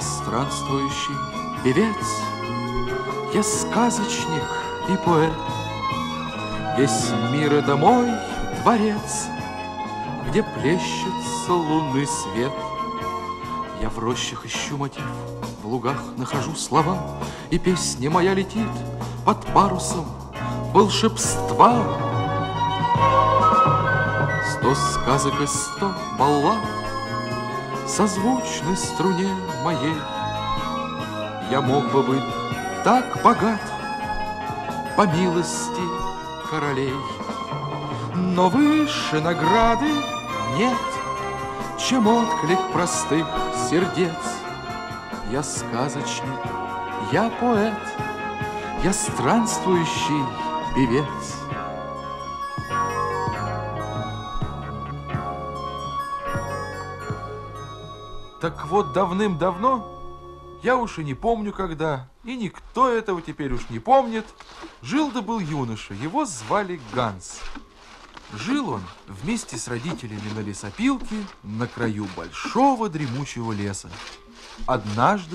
странствующий певец, я сказочник и поэт. Весь мир — это мой дворец, где плещется лунный свет. Я в рощах ищу мотив, в лугах нахожу слова, и песня моя летит под парусом волшебства. 100 сказок и 100 баллад созвучны струне моей. Я мог бы быть так богат по милости королей, но выше награды нет, чем отклик простых сердец. Я сказочник, я поэт, я странствующий певец. Так вот, давным-давно, я уж и не помню когда, и никто этого теперь уж не помнит, жил да был юноша, его звали Ганс. Жил он вместе с родителями на лесопилке на краю большого дремучего леса. Однажды...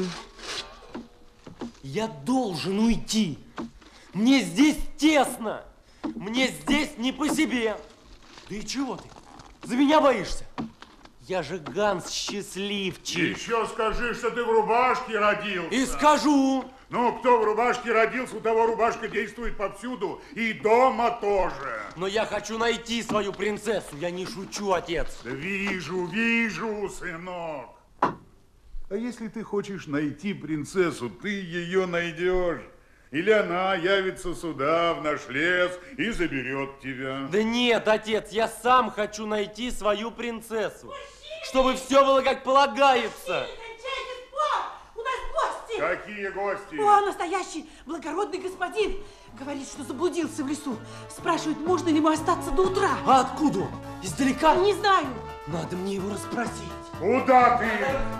Я должен уйти. Мне здесь тесно. Мне здесь не по себе. Да и чего ты? За меня боишься? Я же Ганс счастливчик. Еще скажи, что ты в рубашке родился. И скажу. Ну, кто в рубашке родился, у того рубашка действует повсюду. И дома тоже. Но я хочу найти свою принцессу. Я не шучу, отец. Да вижу, сынок. А если ты хочешь найти принцессу, ты ее найдешь. Или она явится сюда, в наш лес, и заберет тебя. Да нет, отец, я сам хочу найти свою принцессу. Чтобы все было как полагается. У нас гости! Какие гости? О, настоящий благородный господин. Говорит, что заблудился в лесу. Спрашивает, можно ли ему остаться до утра. А откуда он? Издалека? Не знаю. Надо мне его расспросить. Куда ты?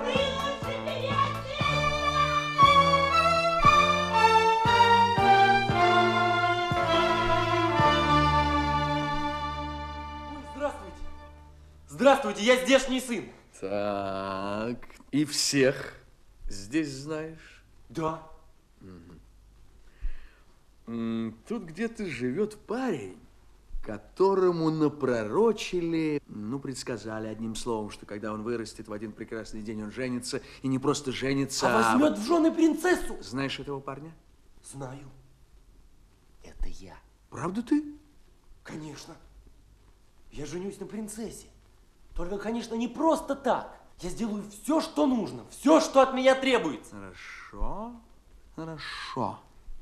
Здравствуйте, я здешний сын. Так, и всех здесь знаешь? Да. Тут где-то живет парень, которому напророчили, предсказали одним словом, что когда он вырастет, в один прекрасный день он женится, и не просто женится, а возьмет в жены принцессу. Знаешь этого парня? Знаю. Это я. Правда ты? Конечно. Я женюсь на принцессе. Только, конечно, не просто так. Я сделаю все, что нужно, все, что от меня требуется. Хорошо.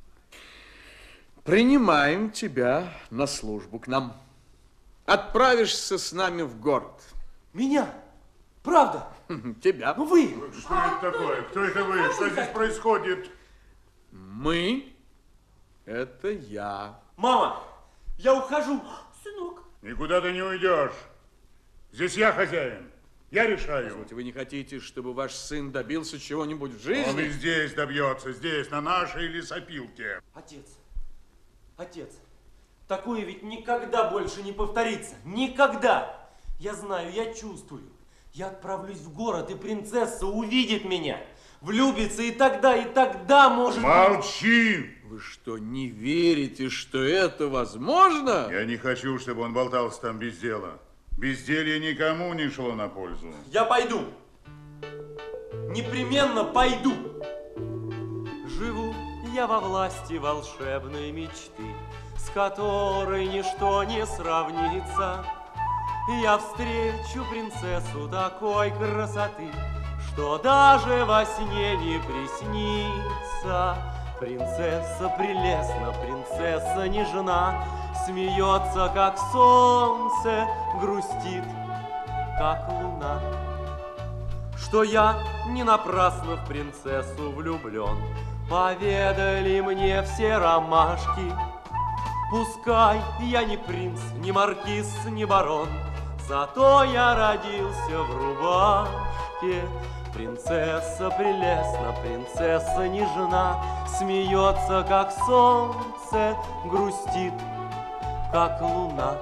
Принимаем тебя на службу к нам. Отправишься с нами в город. Меня? Правда? Тебя. Ну вы. Что это такое? Кто это вы? Что здесь происходит? Мы. Это я. Мама, я ухожу. Сынок. Никуда ты не уйдешь. Здесь я хозяин. Я решаю. Позвольте, вы не хотите, чтобы ваш сын добился чего-нибудь в жизни? Он и здесь добьется, здесь, на нашей лесопилке. Отец, такое ведь никогда больше не повторится. Никогда. Я знаю, я чувствую. Я отправлюсь в город, и принцесса увидит меня, влюбится, и тогда может... Молчи! Вы что, не верите, что это возможно? Я не хочу, чтобы он болтался там без дела. Безделье никому не шло на пользу. Я пойду. Непременно пойду. Живу я во власти волшебной мечты, с которой ничто не сравнится. Я встречу принцессу такой красоты, что даже во сне не приснится. Принцесса прелестна, принцесса нежна, смеется, как солнце, грустит, как луна. Что я не напрасно в принцессу влюблен, поведали мне все ромашки. Пускай я не принц, не маркиз, не барон, зато я родился в рубашке. Принцесса прелестна, принцесса нежна, смеется, как солнце, грустит, как луна.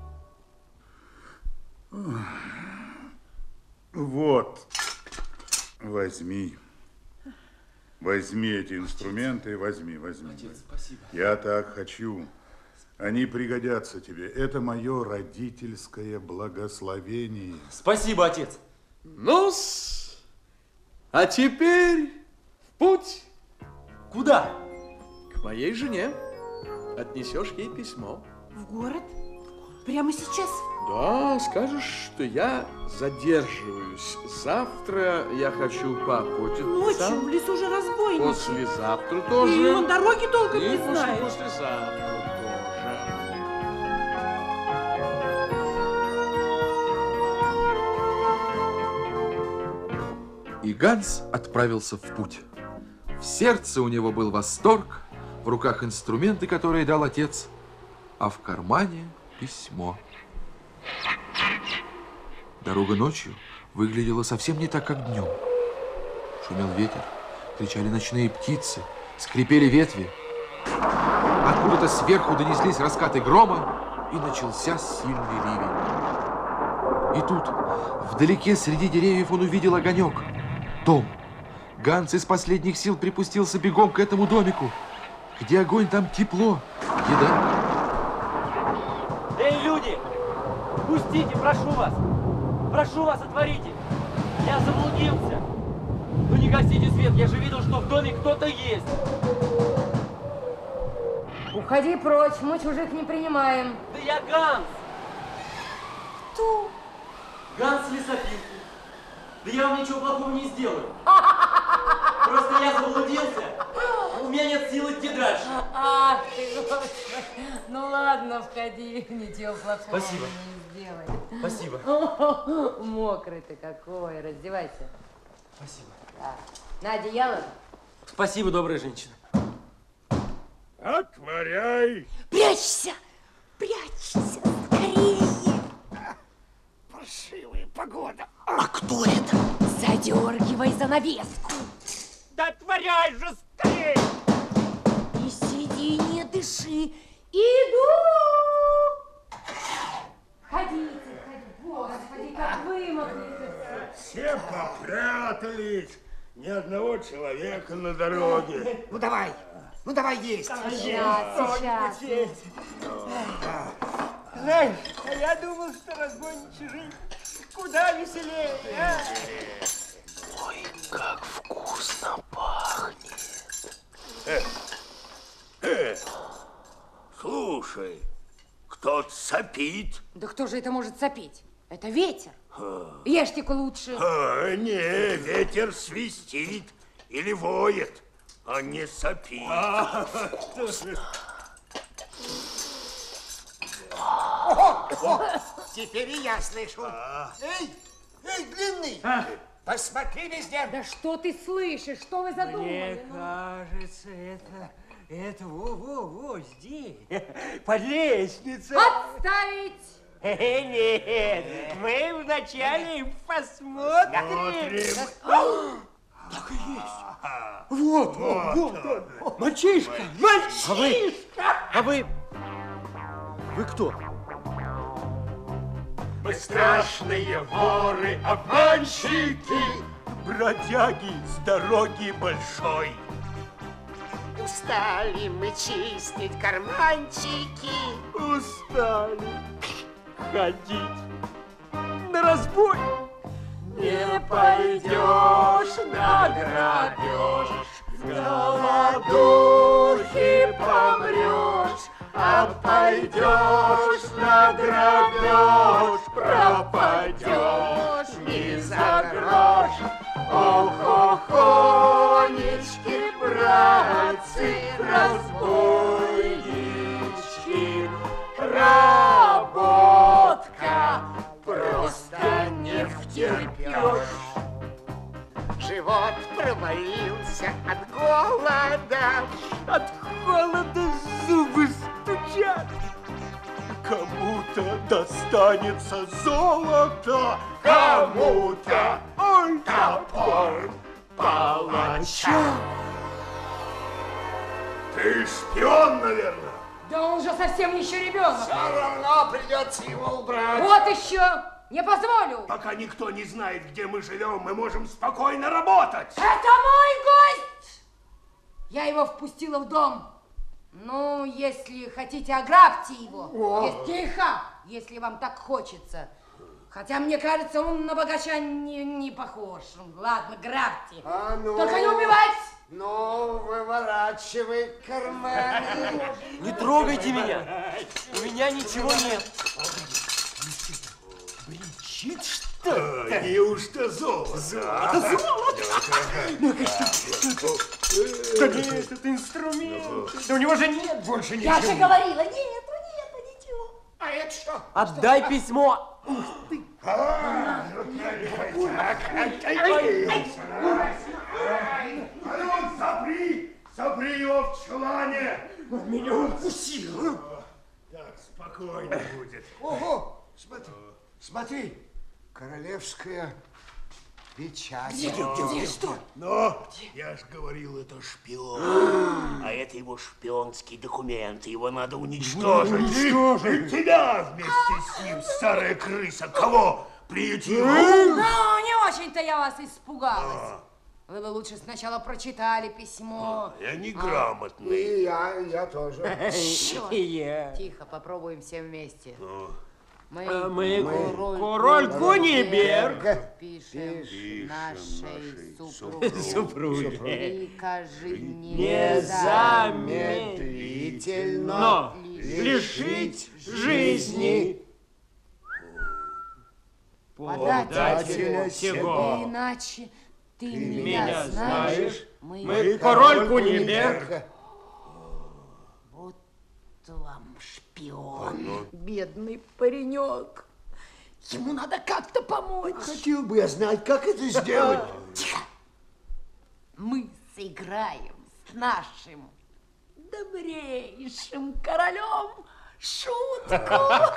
Вот. Возьми. Возьми эти инструменты, возьми. Отец, спасибо. Я так хочу. Они пригодятся тебе. Это мое родительское благословение. Спасибо, отец. Ну-с, а теперь в путь. Куда? К моей жене. Отнесешь ей письмо. В город? Прямо сейчас? Да, скажешь, что я задерживаюсь. Завтра я хочу поохотиться. Ночью в лесу же разбойники. Послезавтра тоже. И он дороги толком не И знает. послезавтра тоже. И Ганс отправился в путь. В сердце у него был восторг, в руках инструменты, которые дал отец, а в кармане письмо. Дорога ночью выглядела совсем не так, как днем. Шумел ветер, кричали ночные птицы, скрипели ветви. Откуда-то сверху донеслись раскаты грома, и начался сильный ливень. И тут, вдалеке среди деревьев, он увидел огонек. Дом. Ганс из последних сил припустился бегом к этому домику. Где огонь, там тепло, еда. Эй, люди! Пустите, прошу вас! Прошу вас, отворите! Я заблудился! Ну не гасите свет, я же видел, что в доме кто-то есть! Уходи прочь, мы чужих не принимаем. Да я Ганс! Кто? Ганс Лесопилки. Да я вам ничего плохого не сделаю. Просто я заблудился. У меня нет сил идти дальше. Ах ты, Господи. Ну ладно, входи, ничего плохого Спасибо. не сделай. Спасибо. Мокрый ты какой, раздевайся. Спасибо. Так. На одеяло. Спасибо, добрая женщина. Отворяй! Прячься! Прячься скорее! Паршивая погода. А кто это? Задергивай занавеску. Да отворяй же скорей! И сиди, не дыши. Иду! Ходите, Господи, как вымокли. Все попрятались. Ни одного человека на дороге. Ну давай есть. Сейчас. Знаешь, а я думал, что разбойничья жизнь куда веселее. А? Ой, как вкусно пахнет. Слушай, кто-то сопит. Да кто же это может сопеть? Это ветер. Ешьте-ка лучше. Не, ветер свистит или воет, а не сопит. Теперь и я слышу. Эй, длинный, посмотри везде. Да что ты слышишь? Что вы задумали? Кажется, это во здесь, под лестницей. Отставить! Нет, мы вначале посмотрим. Так и есть. Вот он. Мальчишка! А вы кто? Мы страшные воры, обманщики, бродяги с дороги большой. Устали мы чистить карманчики. Устали ходить на разбой. Не пойдешь на грабеж, в голодухе помрешь, а пойдешь на грабеж, пропадешь ни за грош. Ох-охонечки, братцы, разбойнички, работка просто не втерпешь. Живот провалился от голода. От холода зубы стучат. Кому-то достанется золото, кому-то топор палача. Ты шпион, наверное? Да он же совсем еще ребенок. Все равно придется его убрать. Вот еще! Не позволю. Пока никто не знает, где мы живем, мы можем спокойно работать. Это мой гость! Я его впустила в дом. Ну, если хотите, ограбьте его. Тихо, если вам так хочется. Хотя, мне кажется, он на богача не похож. Ладно, грабьте. Только не убивать! Ну, выворачивай карманы. Не трогайте меня. У меня ничего нет. Бричит что-то. Неужто золото? Это золото? Да нет, это инструмент. Да у него же нет больше ничего. Я же говорила, нету ничего. А это что? Отдай письмо. Запри его в чулане. Меня укусил. Так, спокойно будет. Ого, смотри, королевская печать. Где, что? Но, я ж говорил, это шпион. А это его шпионский документ. Его надо уничтожить. Уничтожить? Тебя вместе с ним, старая крыса. Кого приютила? Ну, не очень-то я вас испугалась. Вы бы лучше сначала прочитали письмо. Я неграмотный. И я тоже. Тихо, попробуем все вместе. Мы король Куниберг, пишем нашей супруге. Прикажи Незамедлительно лишить жизни подателя сего. Иначе ты Меня знаешь, мы король Куниберг. Вот вам шпион. Бедный паренек. Ему надо как-то помочь. Хотел бы я знать, как это сделать. Тихо. Мы сыграем с нашим добрейшим королем шутку.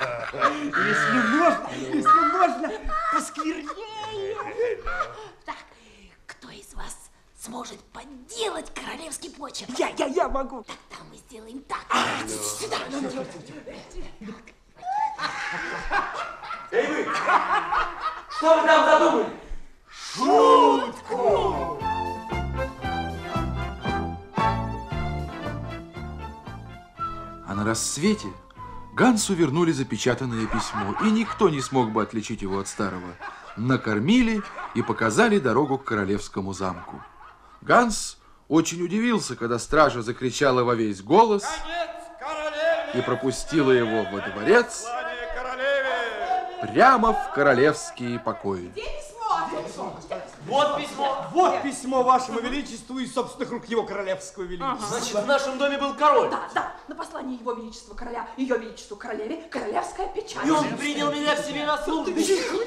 Если можно, посквернее. Так, кто из вас сможет подделать королевский почерк? Я могу. Тогда мы сделаем так. Сюда. Эй вы! Что вы там задумали? Шутку! А на рассвете Гансу вернули запечатанное письмо, и никто не смог бы отличить его от старого. Накормили и показали дорогу к королевскому замку. Ганс очень удивился, когда стража закричала во весь голос и пропустила его во дворец прямо в королевские покои. Вот письмо. Вот письмо вашему величеству из собственных рук его королевского величества. Значит, в нашем доме был король. Да, на послание его величества короля, ее величеству королеве, королевская печать. И он принял меня к себе на службу.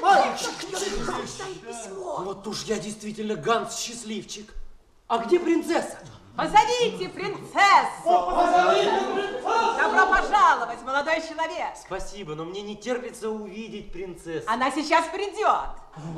Вот уж я действительно Ганс счастливчик. А где принцесса? Позовите принцессу! Добро пожаловать, молодой человек! Спасибо, но мне не терпится увидеть принцессу. Она сейчас придет.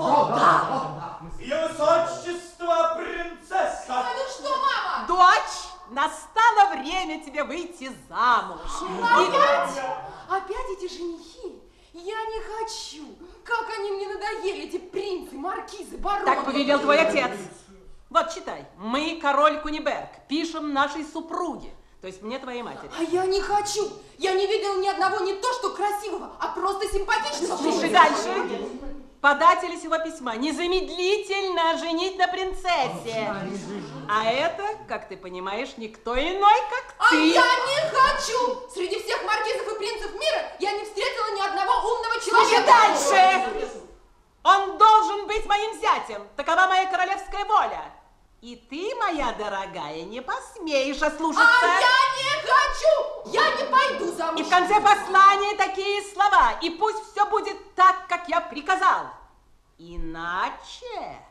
Ее высочество принцесса. Ну что, мама? Дочь, настало время тебе выйти замуж. Опять эти женихи? Я не хочу. Как они мне надоели, эти принцы, маркизы, бароны. Так повелел твой отец. Вот, читай. Мы, король Куниберг, пишем нашей супруге, то есть мне, твоей матери. А я не хочу. Я не видела ни одного не то что красивого, а просто симпатичного. Слушай дальше. Подателя сего письма незамедлительно женить на принцессе. А это, как ты понимаешь, никто иной, как А ты. я не хочу. Среди всех маркизов и принцев мира я не встретила ни одного умного человека. Слушай дальше. Он должен быть моим зятем. Такова моя королевская воля. И ты, моя дорогая, не посмеешь ослушаться. А я не хочу! Я не пойду замуж! И в конце послания такие слова. И пусть все будет так, как я приказал. Иначе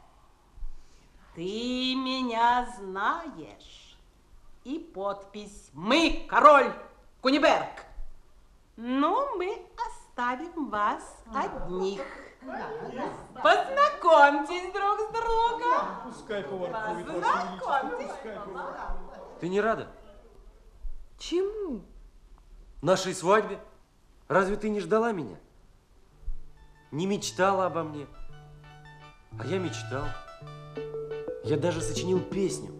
ты меня знаешь. И подпись «Мы, король Куниберг». Ну, мы оставим вас одних. Познакомьтесь друг с другом. Пускай поворкует, Познакомьтесь. Ты не рада? Чему? Нашей свадьбе? Разве ты не ждала меня? не мечтала обо мне. А я мечтал. Я даже сочинил песню.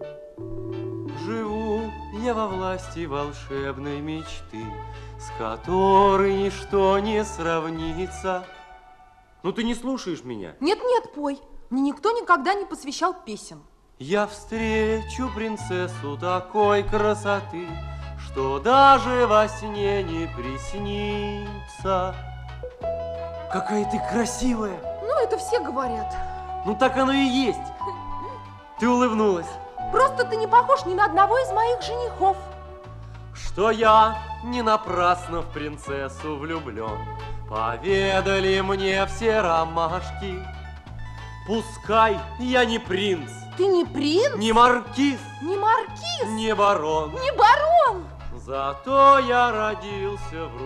Живу я во власти волшебной мечты, с которой ничто не сравнится. Ну ты не слушаешь меня? Нет, пой. Мне никто никогда не посвящал песен. Я встречу принцессу такой красоты, что даже во сне не приснится. Какая ты красивая! Ну, это все говорят. Ну, так оно и есть. Ты улыбнулась. Просто ты не похож ни на одного из моих женихов. Что я не напрасно в принцессу влюблен, поведали мне все ромашки. Пускай я не принц. Ты не принц? Не маркиз. Не маркиз? Не барон. Не барон. Зато я родился в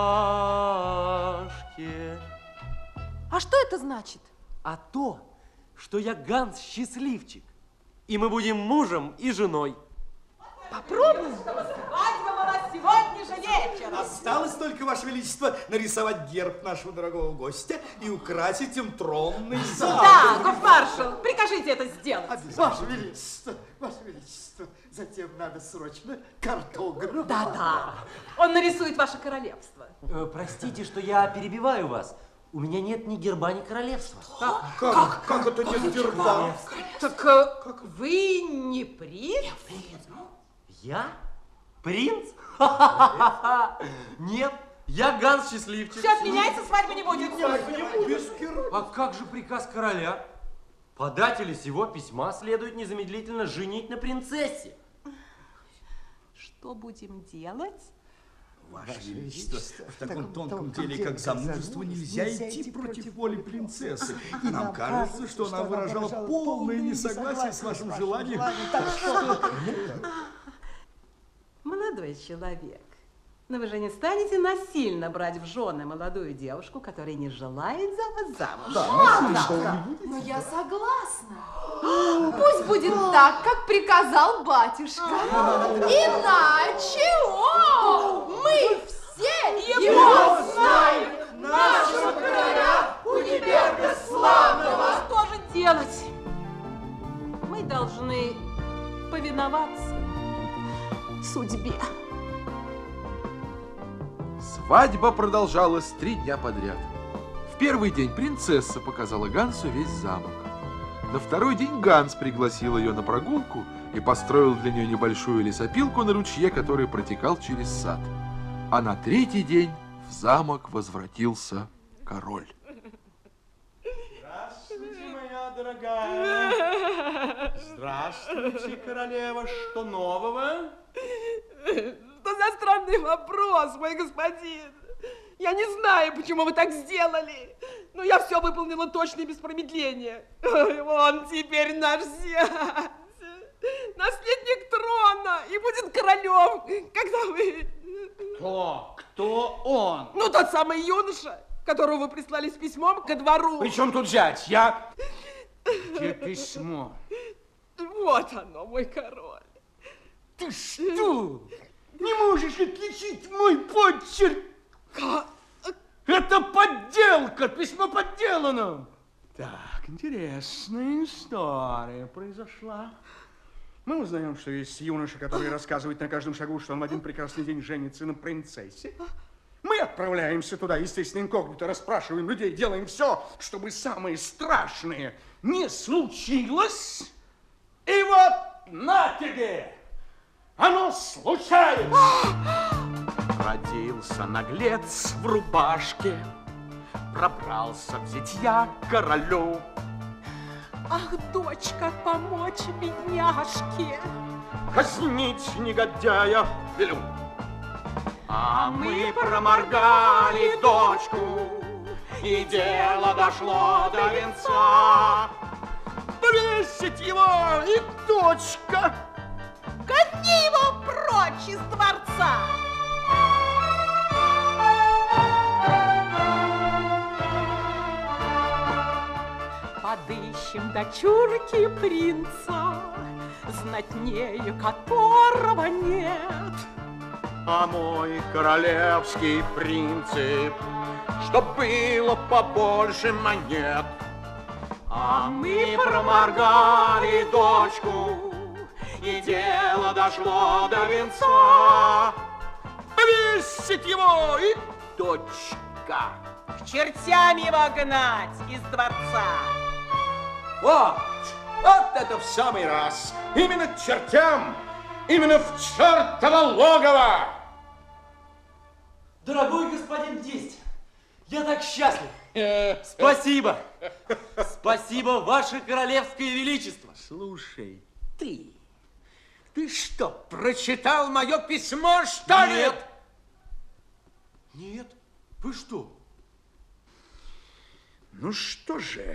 рубашке. А что это значит? А то, что я Ганс Счастливчик. И мы будем мужем и женой. Попробуем. Свадьба у нас сегодня же вечером. Осталось только, Ваше Величество, нарисовать герб нашего дорогого гостя и украсить им тронный зал. Да, гофмаршал, прикажите это сделать. Ваше Величество, затем надо срочно картограф. Да. Он нарисует ваше королевство. Простите, что я перебиваю вас. У меня нет ни герба, ни королевства. Как это нет герба? Так вы не принц? Я? Принц? Нет, я Ганс Счастливчик. Все отменяется, свадьбы не будет. А как же приказ короля? Подателя сего письма следует незамедлительно женить на принцессе. Что будем делать? Ваше Величество, в таком тонком деле, как замужество, нельзя идти против воли принцессы. И нам кажется, что она выражала полное несогласие с вашим желанием. Молодой человек, но вы же не станете насильно брать в жены молодую девушку, которая не желает за вас замуж. Но я согласна. Пусть будет так, как приказал батюшка. Иначе мы все его знаем. Нашего короля Куниберга славного. Что же делать? Мы должны повиноваться судьбе. Свадьба продолжалась 3 дня подряд. В первый день принцесса показала Гансу весь замок. На второй день Ганс пригласил ее на прогулку и построил для нее небольшую лесопилку на ручье, который протекал через сад. А на 3-й день в замок возвратился король. Здравствуйте, моя дорогая. Здравствуйте, королева. Что нового? Что за странный вопрос, мой господин? Я не знаю, почему вы так сделали, но я все выполнила точно и без промедления. Он теперь наш зять, наследник трона и будет королем, когда вы... Кто он? Ну, тот самый юноша, которого вы прислали с письмом ко двору. При чем тут зять? Где письмо? Вот оно, мой король. Ты что? Не можешь отличить мой почерк? Это подделка, письмо подделано. Так, интересная история произошла. Мы узнаем, что есть юноша, который рассказывает на каждом шагу, что он в один прекрасный день женится на принцессе. Мы отправляемся туда, естественно, инкогнито, расспрашиваем людей, делаем все, чтобы самое страшное не случилось. И вот на тебе! Оно случается! Родился наглец в рубашке, пробрался в зятья королю. Ах, дочка, помочь бедняжке. Казнить негодяя велю. А мы проморгали дочку, и дело дошло до венца. Бросить его и дочка. Гони его прочь из дворца! Подыщем дочурки принца, знатнее которого нет. А мой королевский принцип, чтоб было побольше монет. А мы проморгали дочку, и дело дошло до венца. Повесить его и точка. К чертям его гнать из дворца. Вот это в самый раз. Именно к чертям, именно в чертово логово. Дорогой господин тесть, я так счастлив. Спасибо. Спасибо, ваше королевское величество. Слушай, ты что, прочитал мое письмо, что ли? Нет. Нет, вы что? Ну что же,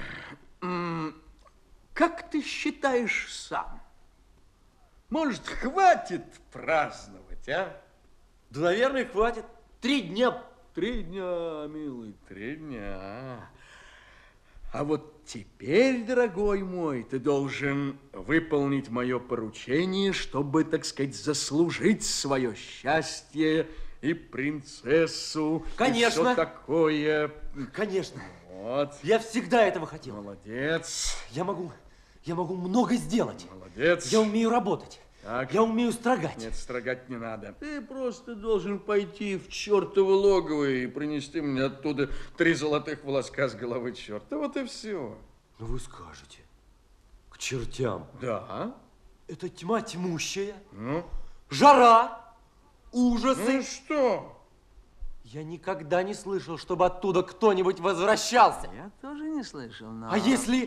как ты считаешь сам? Может, хватит праздновать, а? Да, наверное, хватит. 3 дня. 3 дня, милый, 3 дня. А вот теперь, дорогой мой, ты должен выполнить мое поручение, чтобы, так сказать, заслужить свое счастье и принцессу. Конечно. И все такое. Конечно. Вот. Я всегда этого хотел. Молодец. Я могу много сделать. Молодец. Я умею работать. Так. Я умею строгать. Нет, строгать не надо. Ты просто должен пойти в чертово логово и принести мне оттуда 3 золотых волоска с головы черта. Вот и все. Ну вы скажете, к чертям. Да. Это тьма тьмущая. Ну? Жара. Ужасы. Ну что? Я никогда не слышал, чтобы оттуда кто-нибудь возвращался. Я тоже не слышал, но... А если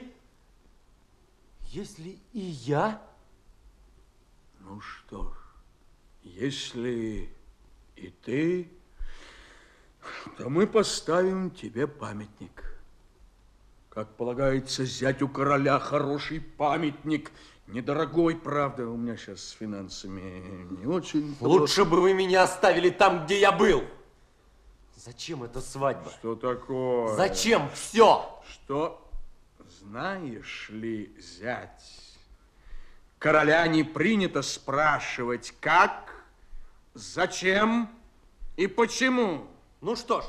и я? Ну что ж, если и ты, то мы поставим тебе памятник. Как полагается, зятю короля хороший памятник. Недорогой, правда, у меня сейчас с финансами не очень. Лучше бы вы меня оставили там, где я был. Зачем эта свадьба? Что такое? Зачем все? Что, знаешь ли, зять, короля не принято спрашивать, как, зачем и почему. Ну что ж,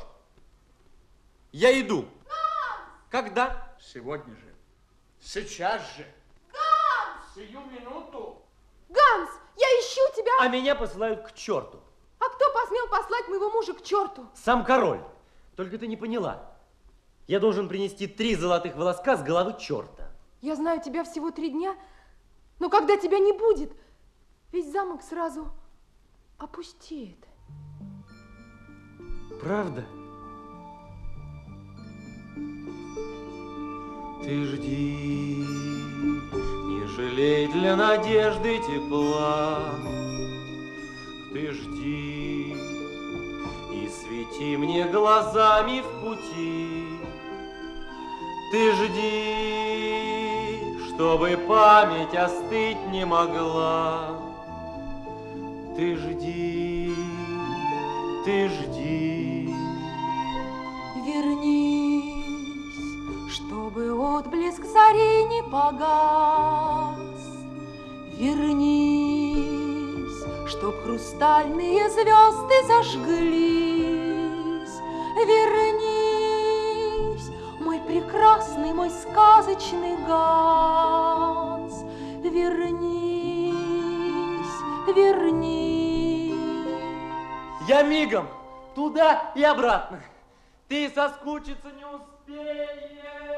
я иду. Когда? Сегодня же. Сейчас же. Ганс! Сию минуту. Ганс, я ищу тебя. А меня посылают к черту. А кто посмел послать моего мужа к черту? Сам король. Только ты не поняла. Я должен принести 3 золотых волоска с головы черта. Я знаю тебя всего 3 дня, но когда тебя не будет, весь замок сразу опустеет. Правда? Ты жди, не жалей для надежды тепла. Ты жди и свети мне глазами в пути. Ты жди, чтобы память остыть не могла. Ты жди, ты жди. Вернись, чтобы отблеск зари не погас. Вернись, чтоб хрустальные звезды зажглись. Вернись, мой прекрасный, мой сказочный Ганс. Вернись, вернись. Я мигом туда и обратно. Ты соскучиться не успеешь.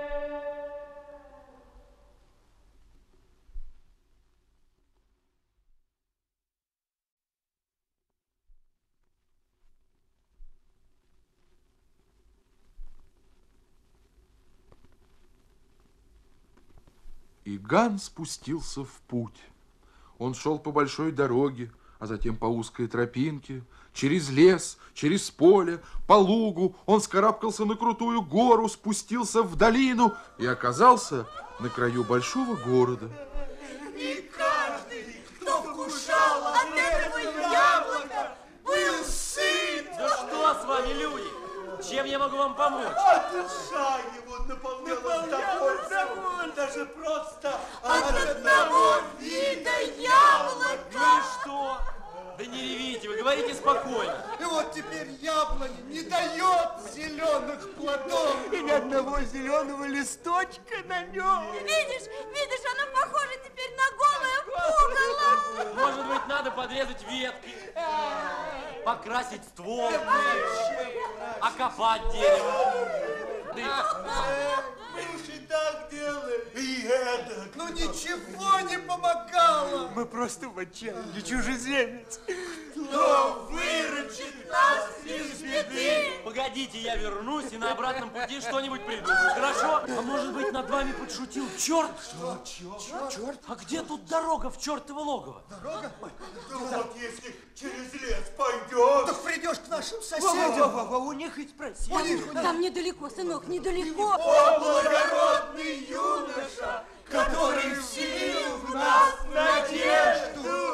И Ганс спустился в путь. Он шел по большой дороге, а затем по узкой тропинке, через лес, через поле, по лугу. Он скарабкался на крутую гору, спустился в долину и оказался на краю большого города. И каждый, кто вкушал от этого яблока, был сыт. Да что с вами, люди? Чем я могу вам помочь? А душа его наполнялась довольством, даже просто от одного вида яблока. Ну и что? Да не ревите, вы говорите спокойно. И вот теперь яблоня не дает зеленых плодов. И ни одного зеленого листочка на нем. Видишь, оно похоже теперь на голое пугало. Может быть, надо подрезать ветки, покрасить ствол, окопать дерево. Мы уж и так делаем, и эдак. Ну ничего не помогало. Мы просто в отчаянии, чужеземец. Кто выручит нас из беды? Погодите, я вернусь и на обратном пути что-нибудь придумаю, хорошо? А может быть, над вами подшутил черт? Что? Черт? А где тут дорога в чертово логово? Дорога? Да вот если через лес пойдешь. Так придешь к нашим соседям. У них и спроси. Там недалеко, сынок, недалеко. О, благородный юноша, который вселил в нас надежду.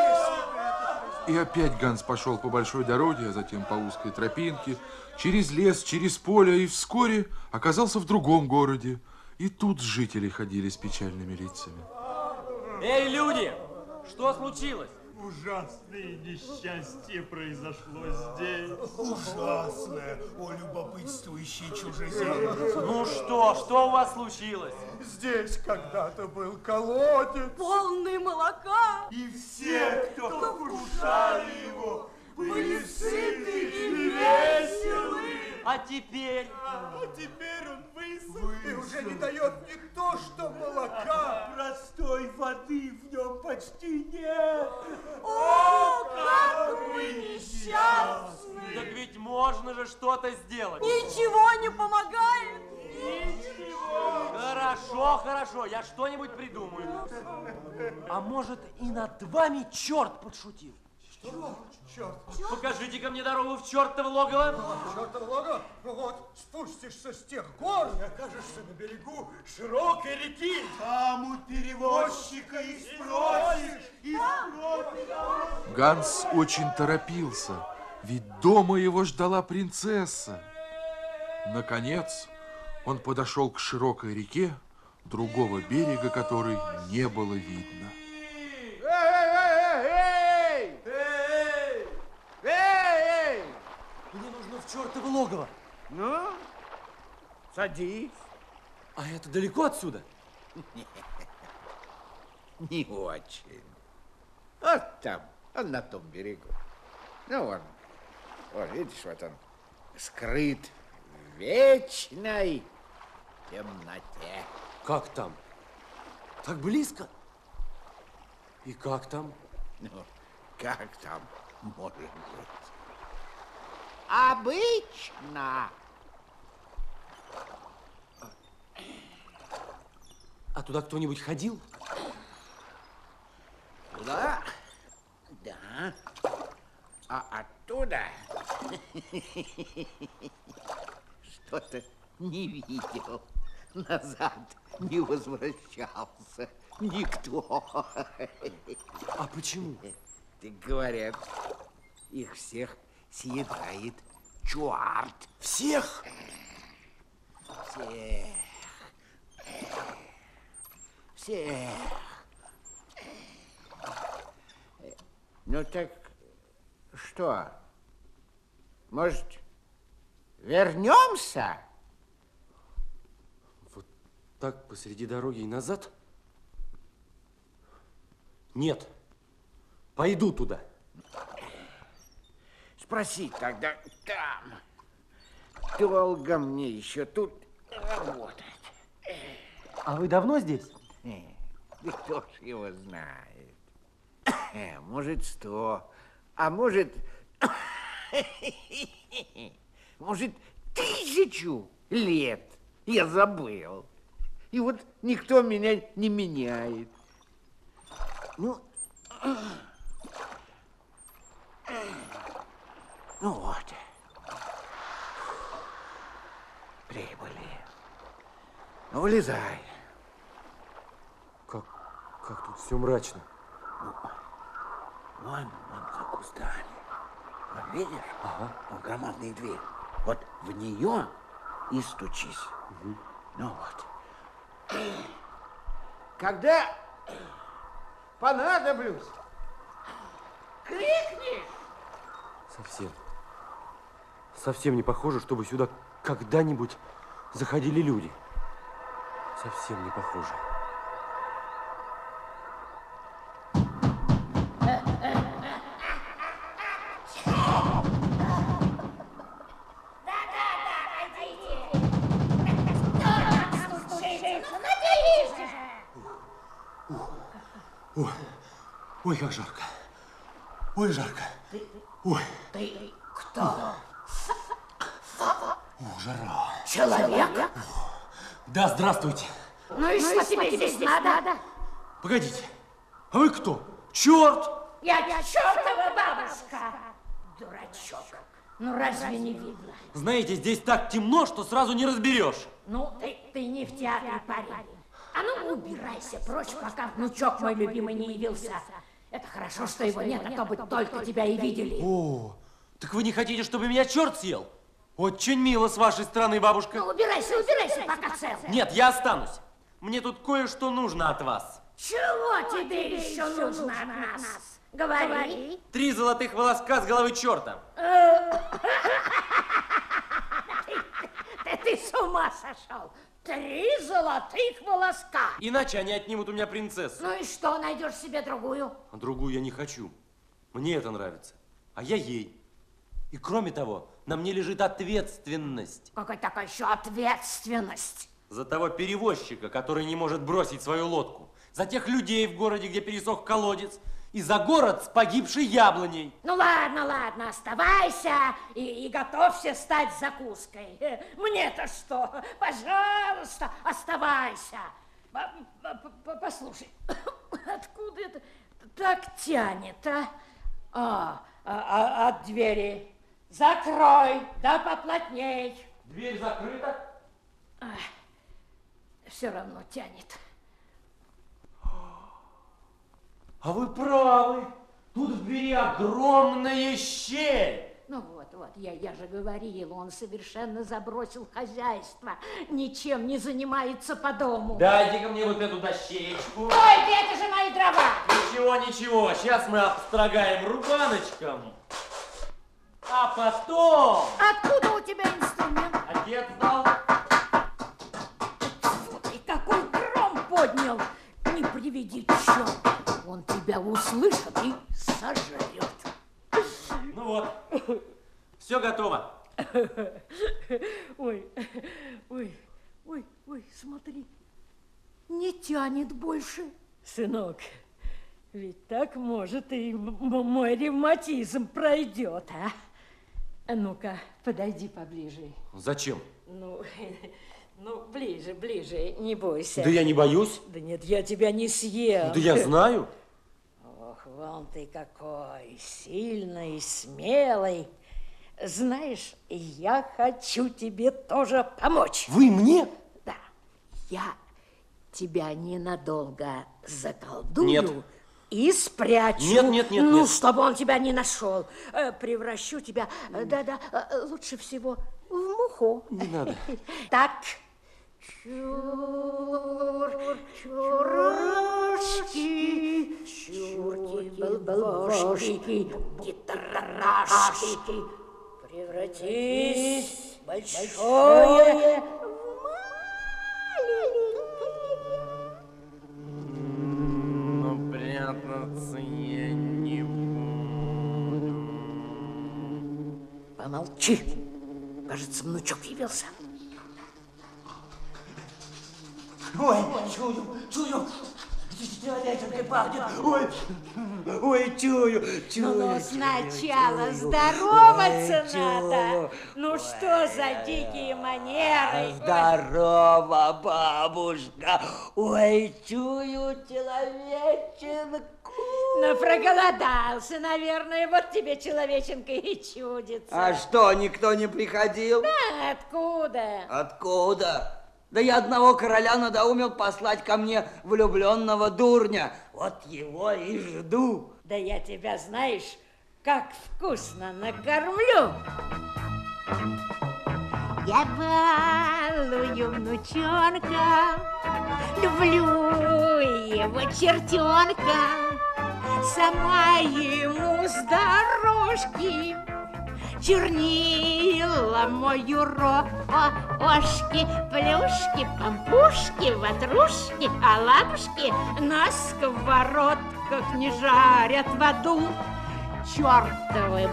И опять Ганс пошел по большой дороге, а затем по узкой тропинке, через лес, через поле, и вскоре оказался в другом городе. И тут жители ходили с печальными лицами. Эй, люди, что случилось? Ужасное несчастье произошло здесь. Ужасное, о любопытствующий чужеземец. Ну что у вас случилось? Здесь когда-то был колодец. Полный молока. И все, кто вкушали его, были сыты и веселы. А теперь? Теперь он высох и уже не дает не то, что молока. Простой воды в нем почти нет. О, как вы несчастны! Так ведь можно же что-то сделать. Ничего не помогает. Хорошо, я что-нибудь придумаю. А может, и над вами черт подшутил? Что? Черт. Покажите-ка мне дорогу в чертово логово. Чертово логово? Ну вот, спустишься с тех гор и окажешься на берегу широкой реки. Там у перевозчика и спросишь, Ганс очень торопился, ведь дома его ждала принцесса. Наконец, он подошел к широкой реке, другого берега которой не было видно. Мне нужно в чертово логово. Ну, садись. А это далеко отсюда? Не очень. Вот там, на том берегу. Ну, вон, видишь, вот он скрыт в вечной темноте. Как там? Так близко? И как там? Ну, как там может быть? Обычно. А туда кто-нибудь ходил? Туда? Да. А оттуда что-то не видел. Назад не возвращался никто. А почему? Так говорят, их всех съедает черт. Всех? Всех. Ну так что? Может, вернемся? Вот так посреди дороги и назад? Нет. Пойду туда. Спроси тогда там. Долго мне еще тут работать. А вы давно здесь? Да кто ж его знает. Может, 100, а может, может, 1000 лет. Я забыл. И вот никто меня не меняет. Ну вот. Прибыли. Ну, вылезай. Как тут все мрачно. Вон за кустами. Вот видишь? Ага. Вон громадная дверь. Вот в нее и стучись. Угу. Ну вот. Когда понадоблюсь, Крикнешь? Совсем не похоже, чтобы сюда когда-нибудь заходили люди. Совсем не похоже. Ой, как жарко. Ой, жарко. Ой. Ты кто? Жара. Человек? Да, здравствуйте. Ну и что тебе здесь надо? Погодите, а вы кто? Черт! Я чертова бабушка. Дурачок. Ну разве не видно? Знаете, здесь так темно, что сразу не разберешь. Ну, ты не в театре, парень. А ну, убирайся прочь, пока внучок мой любимый не явился. Это хорошо, что его нет, а то бы только тебя и видели. О, так вы не хотите, чтобы меня черт съел? Очень мило с вашей стороны, бабушка. Ну, убирайся, пока цел. Нет, я останусь. Мне тут кое-что нужно от вас. Чего тебе еще нужно от нас? Говори. 3 золотых волоска с головы черта. Ты с ума сошел? 3 золотых волоска. Иначе они отнимут у меня принцессу. Ну и что, найдешь себе другую? А другую я не хочу. Мне это нравится. А я ей. И кроме того, на мне лежит ответственность. Какой такой еще ответственность? За того перевозчика, который не может бросить свою лодку. За тех людей в городе, где пересох колодец. И за город с погибшей яблоней. Ну ладно, оставайся и готовься стать закуской. Мне-то что? Пожалуйста, оставайся. Послушай, откуда это так тянет, а? От двери. Закрой, да поплотней. Дверь закрыта? Все равно тянет. А вы правы. Тут в двери огромная щель. Ну вот, я же говорила, он совершенно забросил хозяйство. Ничем не занимается по дому. Дайте-ка мне вот эту дощечку. Ой, это же мои дрова. Ничего, сейчас мы обстрогаем рубаночком. А потом... Откуда у тебя инструмент? Отец дал. И какой гром поднял. Не приведи черт. Он тебя услышит и сожрет. Ну вот, все готово. Ой, смотри, не тянет больше. Сынок, ведь так, может, и мой ревматизм пройдет, а? Ну-ка, подойди поближе. Зачем? Ну, ближе, не бойся. Да я не боюсь. Да нет, я тебя не съем. Да я знаю. Ох, вон ты какой сильный, смелый. Знаешь, я хочу тебе тоже помочь. Вы мне? Да. Я тебя ненадолго заколдую. Нет. И спрячу. Нет. Ну, чтобы он тебя не нашел. Превращу тебя, лучше всего в муху. Не надо. Так. Чурашки, чурки-балбошки, гитарашки, превратись в большое, но прятаться я не буду. Помолчи. Кажется, внучок явился. Ой, чую. Человеченкой пахнет. Ой, чую. Ну, сначала здороваться надо. Ну, что за дикие манеры? Здорово, бабушка. Ой, чую человеченку. Ну, проголодался, наверное. Вот тебе человеченка и чудится. А что, никто не приходил? Да, откуда? Откуда? Да я одного короля надоумел послать ко мне влюбленного дурня. Вот его и жду. Да я тебя, знаешь, как вкусно накормлю. Я балую внучонка, люблю его чертенка. сама ему с дорожки. Чернила мою рожки, плюшки, пампушки, ватрушки, оладушки на сковородках не жарят в аду. Чёртовы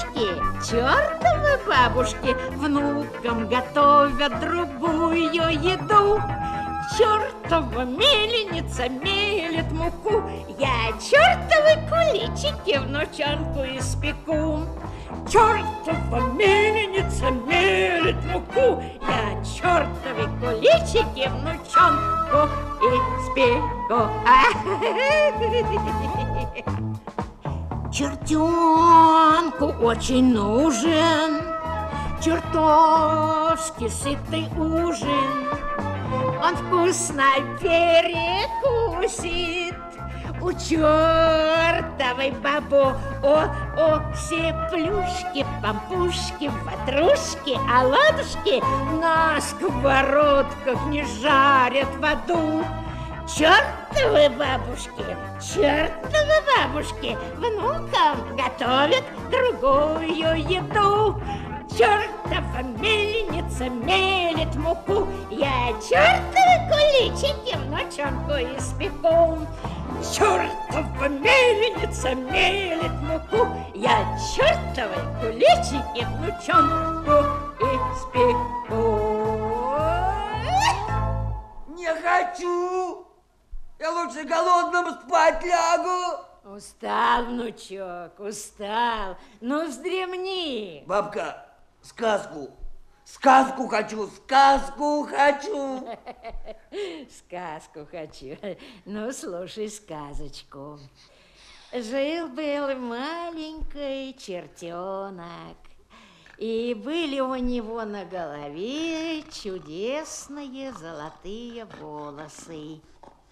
бабушки внукам готовят другую еду. Чёртова мельница мелет муку, я чёртовы куличики внучонку испеку. Чёртова мельница мелет муку, я чёртовы куличики внучонку испеку. Чертенку очень нужен чертовски сытый ужин. Он вкусно перекусит у чертовой все плюшки, пампушки, ватрушки, оладушки на сковородках не жарят в аду. Чертовы бабушки внукам готовят другую еду. Чертова мельница мелет муку, я чертовы куличики внучонку испеку. Чертова мельница мелет муку, я чертовы куличики внучонку испеку. Не хочу! Я лучше голодным спать лягу. Устал, внучок, устал. Ну, вздремни. Бабка, сказку хочу, сказку хочу. Сказку хочу. Ну, слушай сказочку. Жил-был маленький чертенок, и были у него на голове чудесные золотые волосы.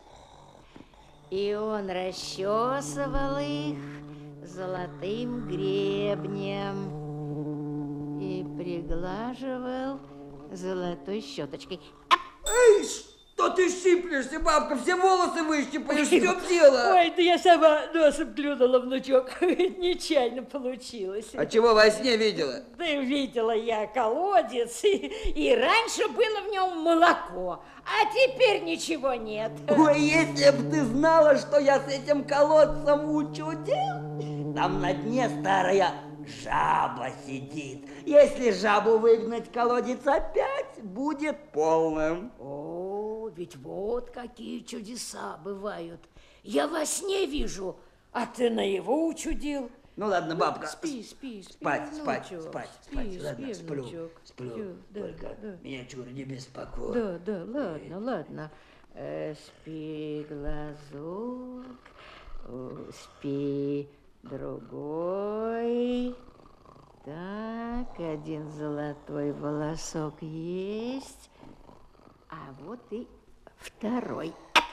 И он расчесывал их золотым гребнем и приглаживал золотой щеточкой. Эй, что ты щиплешься, бабка? Все волосы выщипаешь, в чем дело? Ой, да я сама носом клюнула, внучок. Нечаянно получилось. А чего во сне видела? Да видела я колодец, и раньше было в нем молоко, а теперь ничего нет. Ой, если бы ты знала, что я с этим колодцем учудил, там на дне старая жаба сидит. Если жабу выгнать, колодец опять будет полным. О, ведь вот какие чудеса бывают. Я во сне вижу, а ты наяву учудил. Ну ладно, бабка. Спи. Спать. Спи, Ладно, сплю. Да, Только да. меня чур не беспокой. Да, ладно. Спи, глазок, спи, другой. Так, один золотой волосок есть, а вот и второй.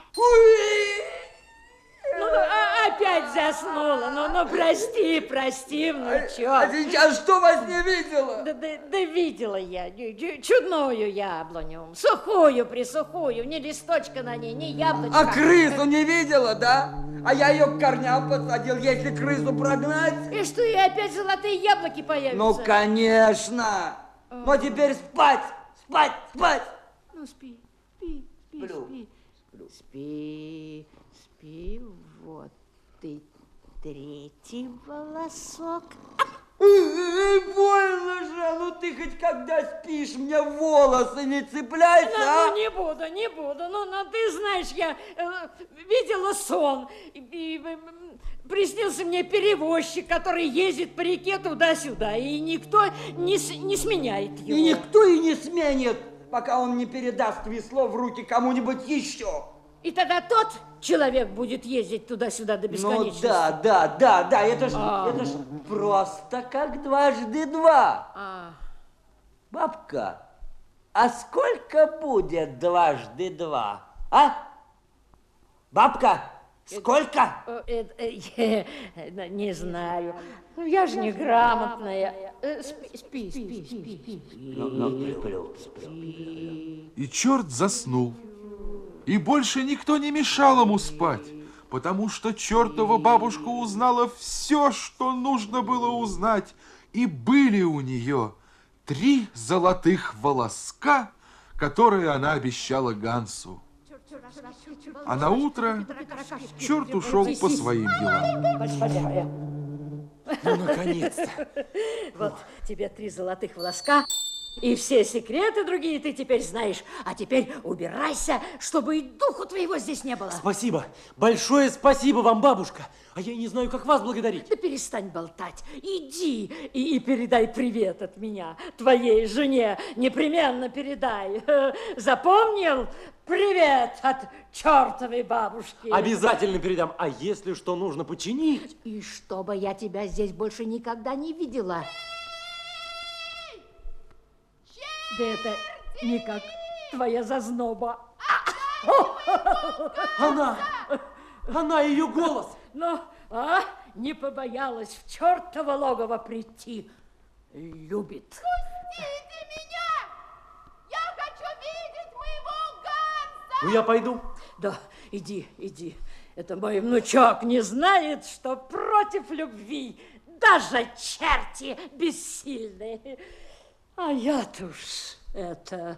Ну, опять заснула. Ну, прости, внучок. А сейчас что во сне видела? Да видела я чудную яблоню, сухую-присухую, ни листочка на ней, ни яблочка. А крысу не видела, да? А я ее к корням посадил, если крысу прогнать. И что, и опять золотые яблоки появятся? Ну, конечно. Но теперь спать. Ну, спи. Сплю. Спи, вот и третий волосок. Больно же, ну ты хоть когда спишь, мне волосы не цепляйся, а? Ну, не буду. Ну, ты знаешь, я видела сон, и приснился мне перевозчик, который ездит по реке туда-сюда, и никто не сменяет его. И никто и не сменит, пока он не передаст весло в руки кому-нибудь еще. И тогда тот человек будет ездить туда-сюда до бесконечности. Ну да, это ж просто как 2 × 2. Бабка, а сколько будет 2 × 2, а? Бабка, сколько? Не знаю. Ну, я же неграмотная. Спи. И черт заснул. И больше никто не мешал ему спать. потому что чертова бабушка узнала все, что нужно было узнать, и были у нее 3 золотых волоска, которые она обещала Гансу. А на утро черт ушел по своим делам. Ну, наконец-то. Вот тебе 3 золотых волоска. И все секреты другие ты теперь знаешь. А теперь убирайся, чтобы и духу твоего здесь не было. Спасибо. Большое спасибо вам, бабушка. А я не знаю, как вас благодарить. Да перестань болтать. Иди и передай привет от меня твоей жене. Непременно передай. Запомнил? Привет от чертовой бабушки. Обязательно передам. А если что нужно починить? И чтобы я тебя здесь больше никогда не видела. Да это никак твоя зазноба. Она, ее голос. Ну, не побоялась в чертово логово прийти. Любит. Пустите меня! Я хочу видеть моего Ганса! Ну, я пойду. Да, иди. Это мой внучок не знает, что против любви даже черти бессильны. А я-то уж это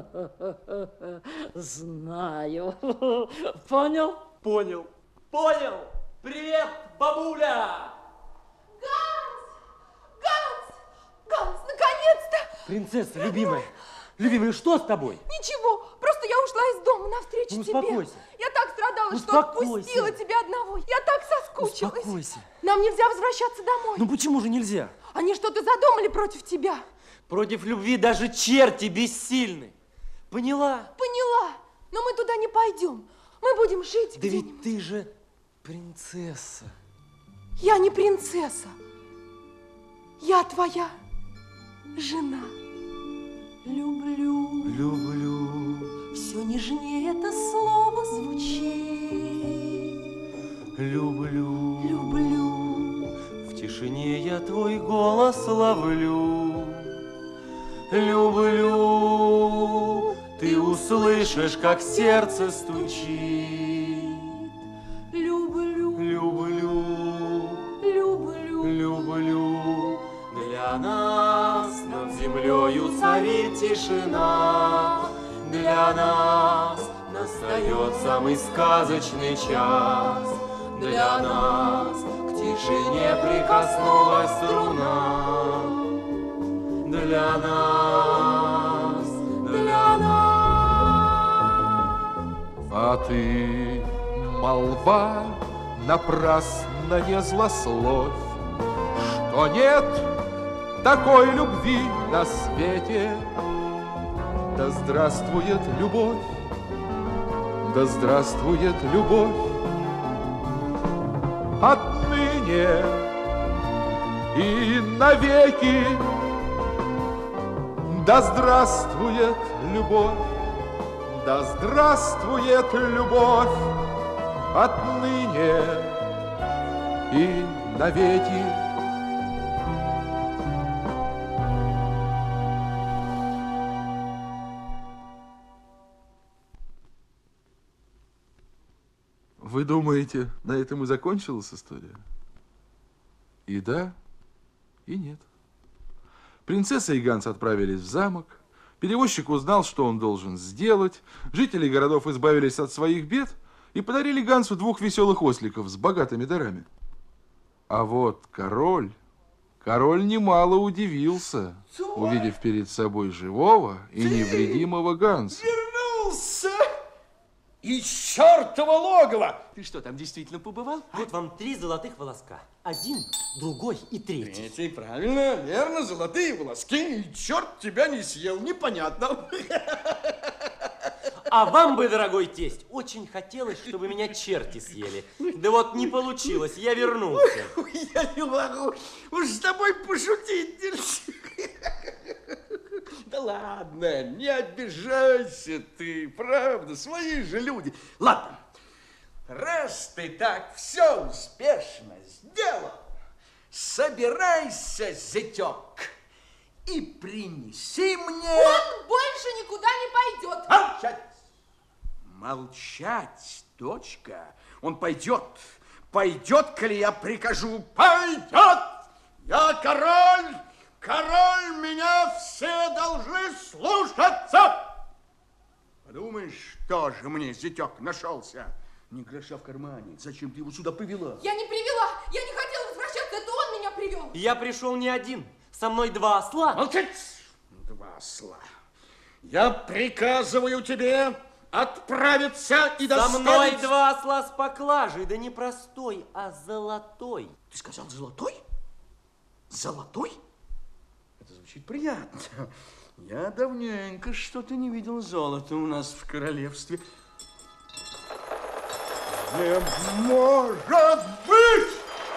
знаю. Понял? Понял. Привет, бабуля! Ганс, наконец-то! Принцесса, любимая, что с тобой? Ничего, просто я ушла из дома навстречу тебе. Успокойся. Я так страдала, что отпустила тебя одного. Я так соскучилась. Успокойся. Нам нельзя возвращаться домой. Ну почему же нельзя? Они что-то задумали против тебя. Против любви даже черти бессильны. Поняла? Поняла. Но мы туда не пойдем. Мы будем жить Да где-нибудь. ведь ты же принцесса. Я не принцесса. Я твоя жена. Люблю. Все нежнее это слово звучит. Люблю. В тишине я твой голос ловлю. Люблю. Ты услышишь, как сердце стучит. Люблю. Для нас над землею царит тишина. Для нас настает самый сказочный час. Для нас к тишине прикоснулась струна. Для нас. А ты, молва, напрасно не злословь, что нет такой любви на свете. Да здравствует любовь, да здравствует любовь. Отныне и навеки да здравствует любовь, да здравствует любовь. Отныне и навеки. Вы думаете, на этом и закончилась история? И да, и нет. Принцесса и Ганс отправились в замок. Перевозчик узнал, что он должен сделать. Жители городов избавились от своих бед и подарили Гансу 2 веселых осликов с богатыми дарами. А вот король немало удивился, увидев перед собой живого и невредимого Ганса. Вернулся! Из чертова логова! Ты что, там действительно побывал? Вот вам 3 золотых волоска. 1, другой и 3. Третий, правильно, верно, золотые волоски. И черт тебя не съел, непонятно. А вам бы, дорогой тесть, очень хотелось, чтобы меня черти съели. Да вот не получилось, я вернулся. Я не могу уж с тобой пошутить. Да ладно, не обижайся ты, правда, свои же люди. Ладно, раз ты так все успешно сделал, собирайся, зятек, и принеси мне... Он больше никуда не пойдет. Молчать! Молчать, дочка. Он пойдет. Пойдет, коли я прикажу. Пойдет! Я король! Король, меня все должны слушаться! Подумаешь, тоже мне зятек нашелся. Ни гроша в кармане. Зачем ты его сюда привела? Я не привела! Я не хотела возвращаться, это он меня привел! Я пришел не один. Со мной 2 осла. Молчать! 2 осла. Я приказываю тебе отправиться и доставить... Со мной 2 осла с поклажей, да не простой, а золотой. Ты сказал золотой? Золотой? Это звучит приятно. Я давненько что-то не видел золота у нас в королевстве. Не может быть!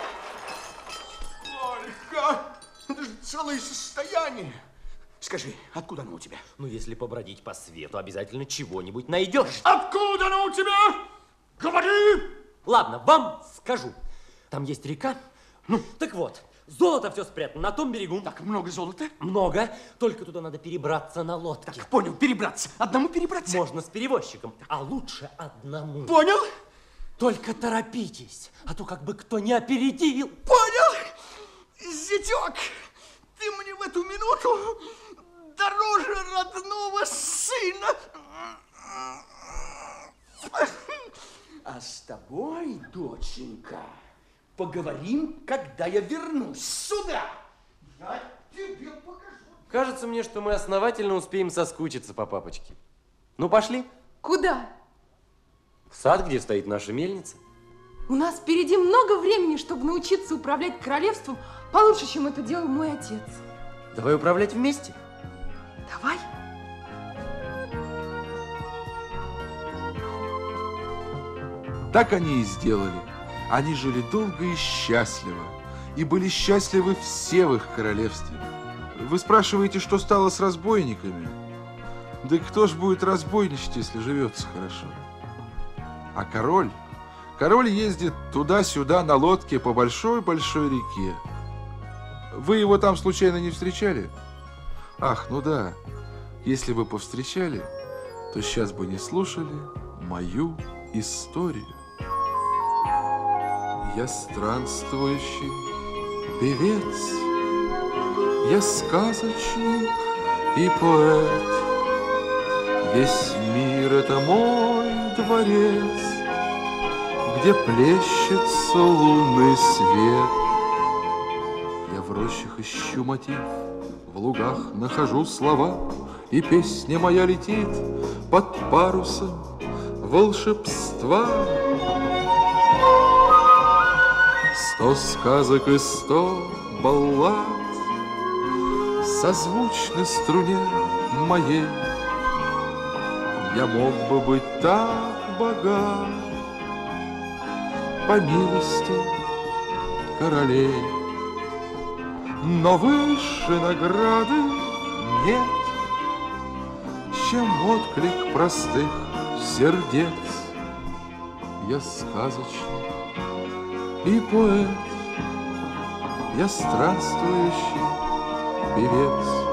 Ольга, это же целое состояние. Скажи, откуда оно у тебя? Ну, если побродить по свету, обязательно чего-нибудь найдешь. Откуда оно у тебя? Говори! Ладно, вам скажу. Там есть река. Ну, так вот, золото все спрятано на том берегу. Так, много золота? Много. Только туда надо перебраться на лодке. Так, понял, перебраться. Одному перебраться? Можно с перевозчиком, а лучше одному. Понял? Только торопитесь, а то как бы кто не опередил. Понял? Зятек, ты мне в эту минуту дороже родного сына. А с тобой, доченька, поговорим, когда я вернусь сюда. Я тебе покажу. Кажется мне, что мы основательно успеем соскучиться по папочке. Ну, пошли. Куда? В сад, где стоит наша мельница. У нас впереди много времени, чтобы научиться управлять королевством получше, чем это делал мой отец. Давай управлять вместе. Давай. Так они и сделали. Они жили долго и счастливо. И были счастливы все в их королевстве. Вы спрашиваете, что стало с разбойниками? Да кто ж будет разбойничать, если живется хорошо? А король ездит туда-сюда на лодке по большой-большой реке. Вы его там случайно не встречали? Ах, ну да, если бы повстречали, то сейчас бы не слушали мою историю. Я странствующий певец, я сказочник и поэт. Весь мир — это мой дворец, где плещется лунный свет. Я в рощах ищу мотив, в лугах нахожу слова, и песня моя летит под парусом волшебства. 100 сказок и 100 баллад созвучны струне моей. Я мог бы быть так богат по милости королей, но выше награды нет, чем отклик простых сердец. Я сказочник и поэт, я странствующий певец.